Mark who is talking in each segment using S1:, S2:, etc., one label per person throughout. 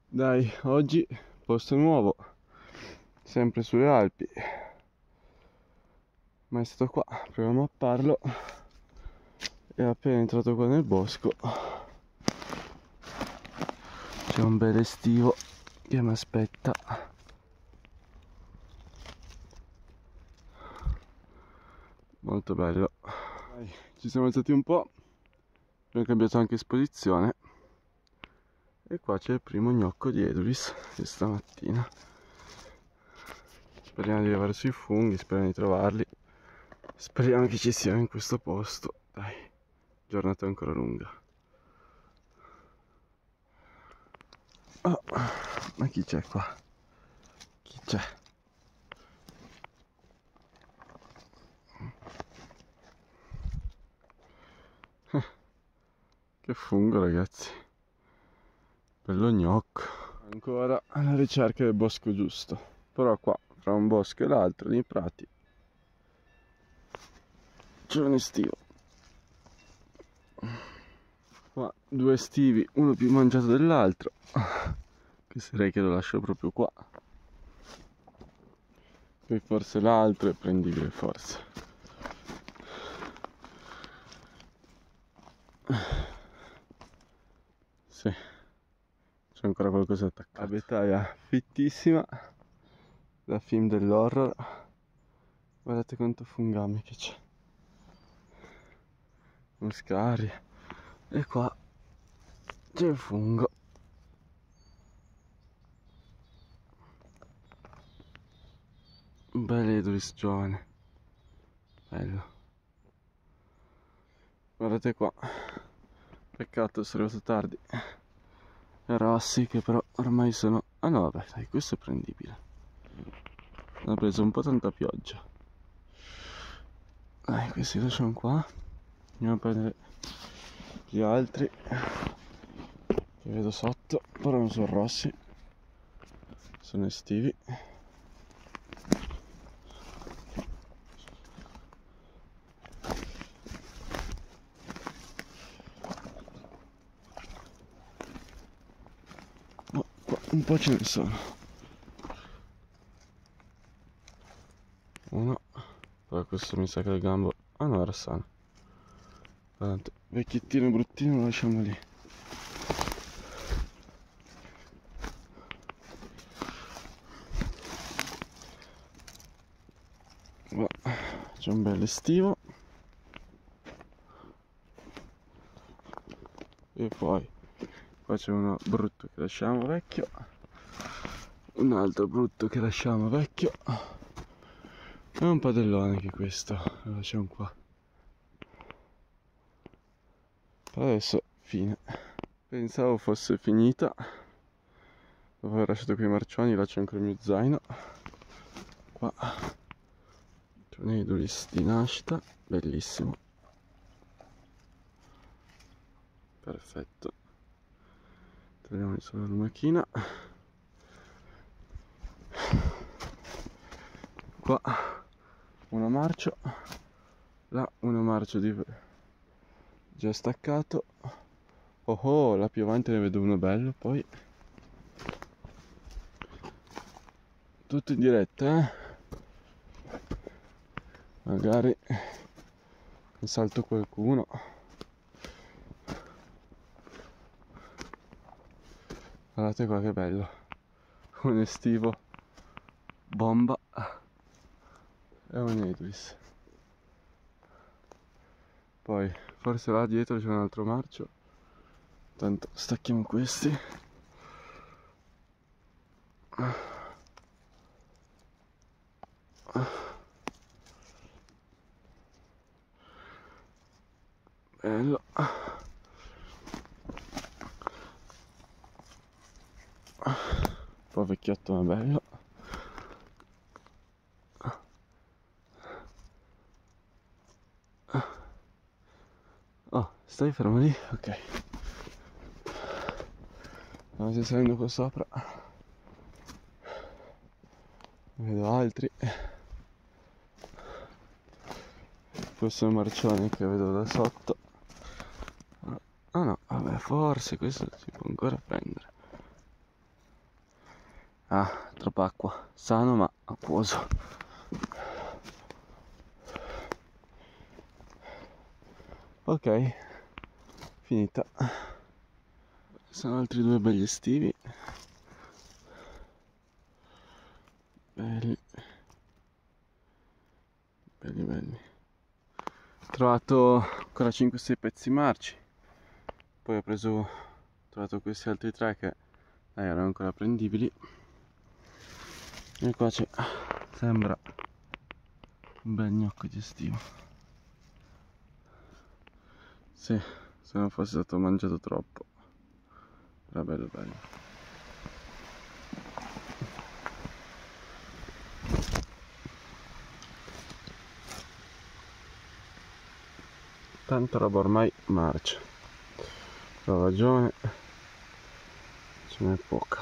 S1: Dai, oggi posto nuovo, sempre sulle Alpi. Ma è stato qua, proviamo a mapparlo. E appena entrato qua nel bosco c'è un bel estivo che mi aspetta. Molto bello. Dai, ci siamo alzati un po', abbiamo cambiato anche esposizione. E qua c'è il primo gnocco di Edulis di stamattina. Speriamo di arrivare sui funghi, speriamo di trovarli. Speriamo che ci siano in questo posto. Dai, giornata ancora lunga. Oh, ma chi c'è qua? Chi c'è? Che fungo, ragazzi. Bello gnocco. Ancora alla ricerca del bosco giusto. Però qua, fra un bosco e l'altro, nei prati, c'è un estivo. Qua due estivi, uno più mangiato dell'altro. Che direi che lo lascio proprio qua. Poi forse l'altro è prendibile, forse. Sì, c'è ancora qualcosa attaccato. Abitaia fittissima da film dell'horror. Guardate quanto fungame che c'è. Muscari. E qua c'è il fungo. Un bel Edulis giovane. Bello. Guardate qua. Peccato sono arrivato tardi. E rossi che però ormai sono... Ah no, vabbè, dai, questo è prendibile. Hanno preso un po' tanta pioggia. Dai, questi lasciamo qua. Andiamo a prendere gli altri che vedo sotto. Però non sono rossi, sono estivi. Oh, qua un po' ce ne sono. Uno. Però questo mi sa che il gambo... Ah no, era sano. Tanto vecchiettino e bruttino lo lasciamo lì. C'è un bel estivo. E poi qua c'è uno brutto che lasciamo vecchio. Un altro brutto che lasciamo vecchio. E un padellone che questo lo lasciamo qua. Per adesso fine. Pensavo fosse finita. Dopo aver lasciato quei marcioni lascio ancora il mio zaino. Qua c'è un Edulis di nascita, bellissimo. Perfetto. Togliamo solo la macchina. Qua uno marcio. Là uno marcio di... già staccato. Oh oh, là più avanti ne vedo uno bello, poi tutto in diretta, magari ne salto qualcuno. Guardate qua che bello, un estivo bomba e un Edulis. Poi forse là dietro c'è un altro marcio, tanto stacchiamo questi. Bello. Un po' vecchiotto ma bello. Oh, stai fermo lì? Ok. Stiamo salendo qua sopra. Ne vedo altri. Questo è il marcione che vedo da sotto. Ah no, vabbè, forse questo si può ancora prendere. Ah, troppa acqua, sano ma acquoso. Ok, finita. Sono altri due belli estivi. Belli. Belli belli. Ho trovato ancora 5-6 pezzi marci. Poi ho trovato questi altri tre che erano ancora prendibili. E qua c'è, sembra un bel gnocco di estivo. Sì, se non fosse stato mangiato troppo. Era bello bello. Tanta roba ormai marcia. Ho ragione, ce n'è poca.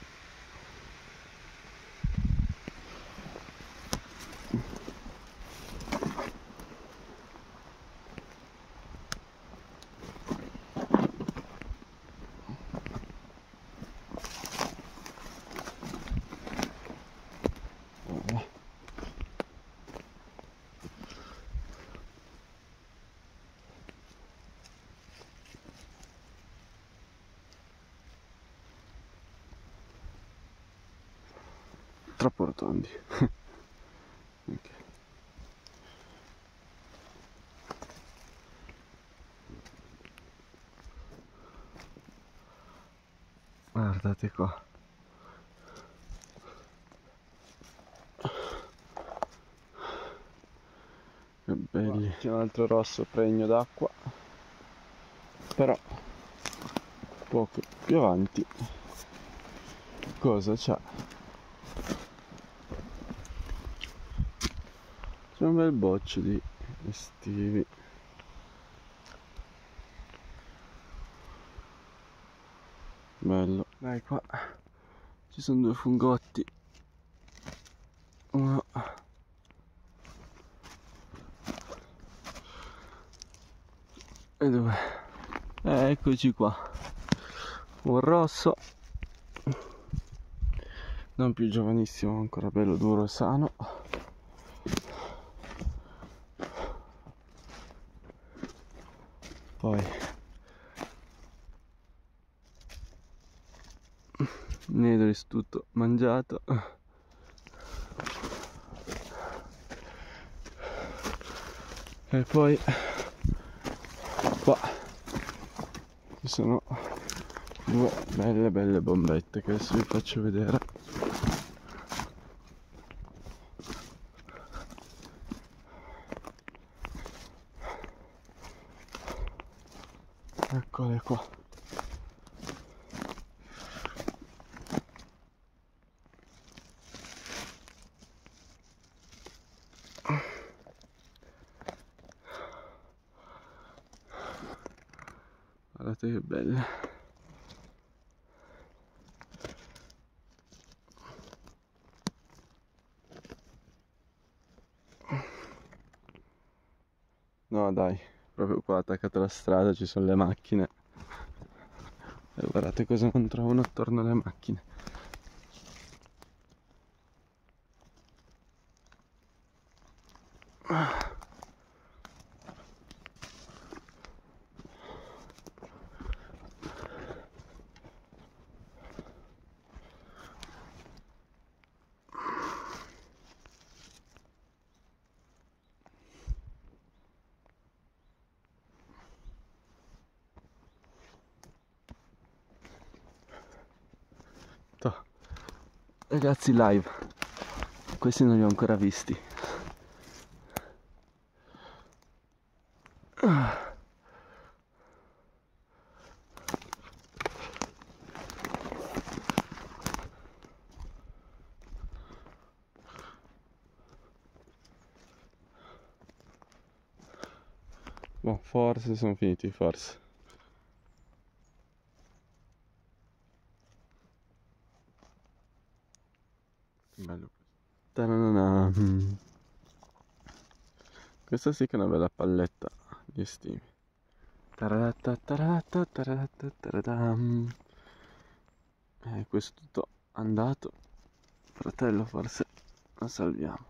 S1: Troppo rotondi. Ok. Guardate qua. Che belli. C'è un altro rosso pregno d'acqua. Però poco più avanti cosa c'è? C'è un bel boccio di estivi. Bello. Dai, qua ci sono due fungotti. Uno e due. Eccoci qua. Un rosso, non più giovanissimo, ancora bello duro e sano. Poi Nedris tutto mangiato. E poi qua ci sono due belle bombette che adesso vi faccio vedere. Eccole qua. Guardate che belle. No dai, proprio qua attaccato alla strada ci sono le macchine. E guardate cosa non trovano attorno alle macchine. Ragazzi, live, questi non li ho ancora visti. Boh, forse sono finiti, forse. Bello. Ta-na-na-na. Questa sì che è una bella palletta di stimi. Questo è tutto andato. Fratello forse lo salviamo.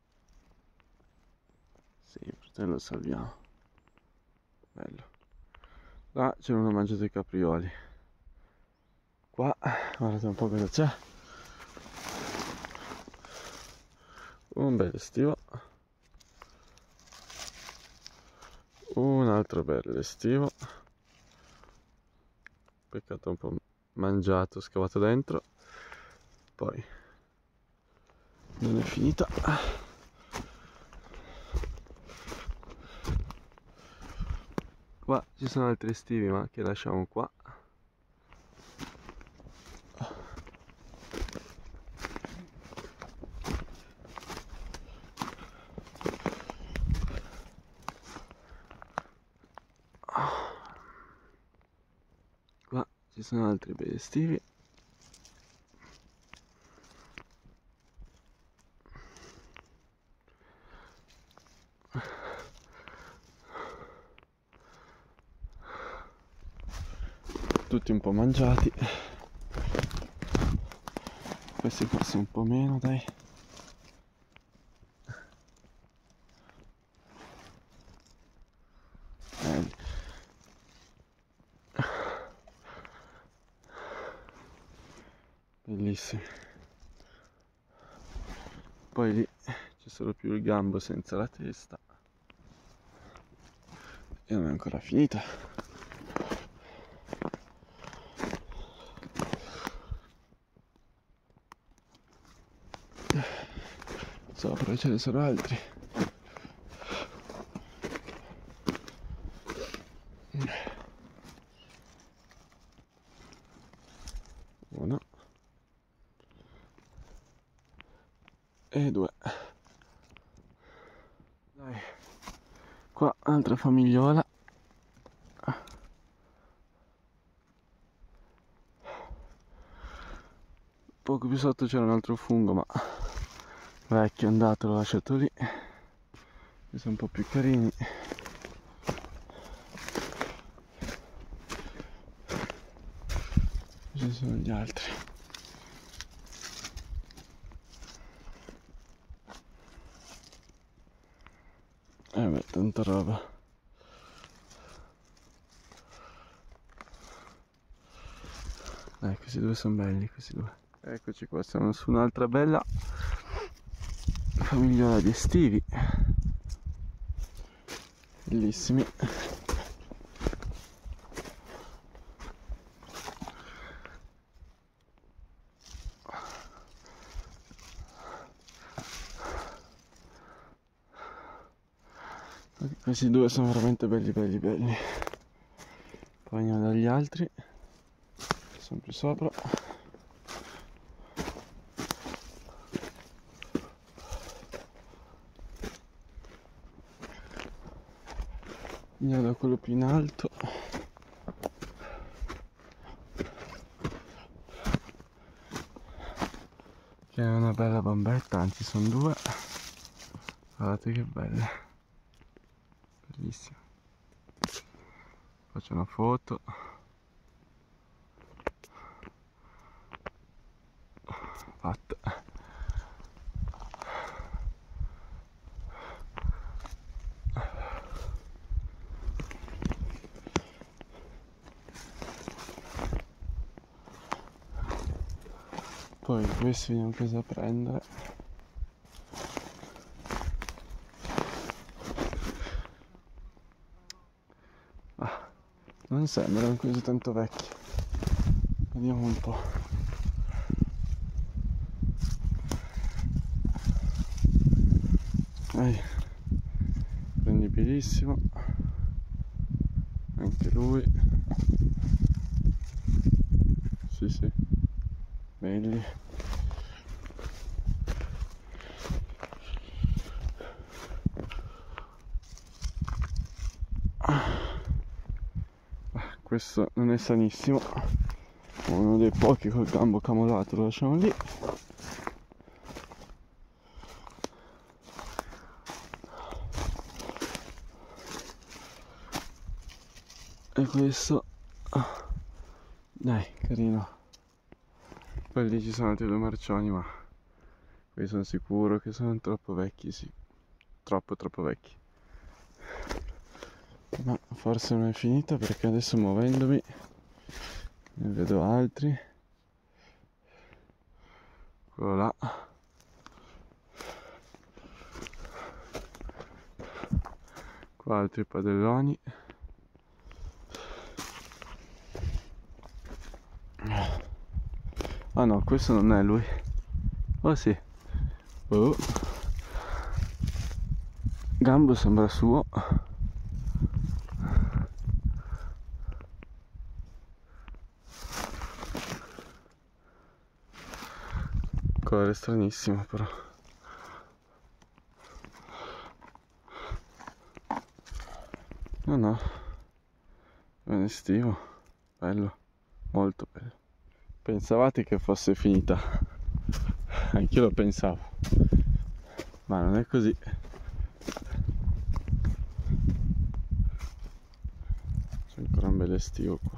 S1: Sì, il fratello lo salviamo. Bello. Là c'è uno mangiato i caprioli. Qua, guardate un po' cosa c'è. Un bel estivo. Un altro bel estivo. Peccato un po' mangiato, scavato dentro. Poi non è finita. Qua ci sono altri estivi ma che lasciamo qua. Qua ci sono altri bei estivi. Tutti un po' mangiati. Questi forse un po' meno, dai. Bellissimi. Poi lì c'è solo più il gambo senza la testa. E non è ancora finita. Sopra ce ne sono altri. Uno. E due. Dai. Qua altra famigliola. Poco più sotto c'era un altro fungo ma vecchio, è andato, l'ho lasciato lì. Questi sono un po' più carini. Ci sono gli altri. Beh, tanta roba. Questi due sono belli, questi due. Eccoci qua, siamo su un'altra bella famigliola di estivi. Bellissimi. Questi due sono veramente belli belli belli. Poi andiamo dagli altri. Sono più sopra. Andiamo da quello più in alto. Che è una bella bombetta, anzi sono due. Guardate che belle. Bellissime. Faccio una foto. Fatta. Poi questo vediamo cosa prendere. Non sembrano così tanto vecchi. Vediamo un po'. Prendibilissimo. Anche lui. Sì, sì. Belli. Questo non è sanissimo. Uno dei pochi col gambo camolato, lo lasciamo lì. E questo, dai, carino. Poi lì ci sono altri due marcioni, ma Qui sono sicuro che sono troppo vecchi, sì. Troppo vecchi. Ma forse non è finita perché adesso muovendomi ne vedo altri. Quello là. Qua altri padelloni. Ah no, questo non è lui. Oh sì. Oh. Gambo sembra suo. Colore stranissimo però. No no. È estivo. Bello. Molto bello. Pensavate che fosse finita? Anch'io lo pensavo. Ma non è così. C'è ancora un bel estivo qua.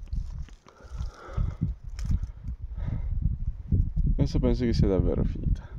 S1: Adesso penso che sia davvero finita.